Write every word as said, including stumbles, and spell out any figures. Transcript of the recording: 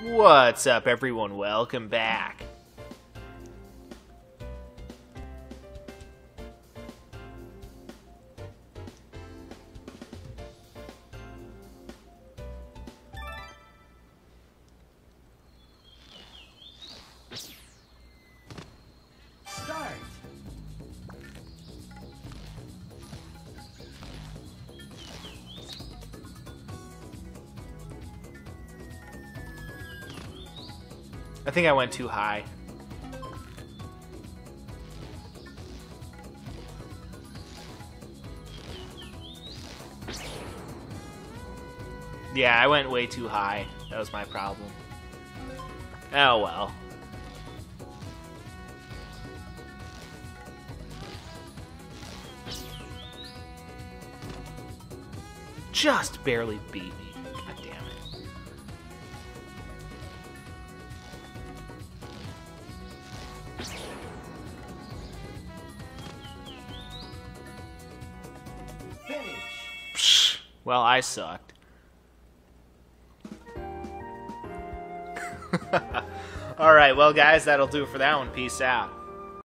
What's up, everyone? Welcome back. Start. I think I went too high. Yeah, I went way too high. That was my problem. Oh well. Just barely beat me. God damn it. Finish. Psh, well, I sucked. Alright, well guys, that'll do it for that one. Peace out.